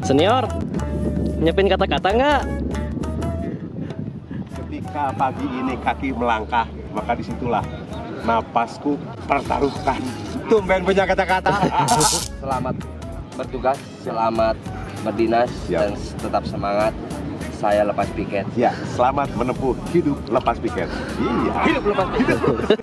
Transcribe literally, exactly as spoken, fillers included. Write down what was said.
Senior, nyiapin kata-kata nggak? Ketika pagi ini kaki melangkah, maka disitulah napasku pertaruhkan. Tumben punya kata-kata. Selamat bertugas, selamat berdinas, ya. Dan tetap semangat. Saya lepas piket. Ya, selamat menempuh hidup lepas piket. Iya. Hidup lepas piket.